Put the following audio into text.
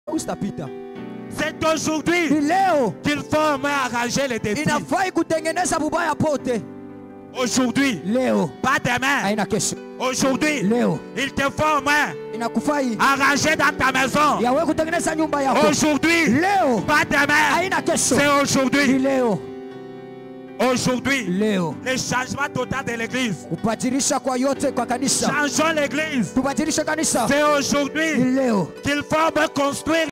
C'est aujourd'hui qu'il faut arranger les défis. Aujourd'hui, pas demain. Aujourd'hui, il te faut au moins arranger dans ta maison. Aujourd'hui, pas demain. C'est aujourd'hui. Aujourd'hui, le changement total de l'église. Changeons l'église. C'est aujourd'hui qu'il faut me construire.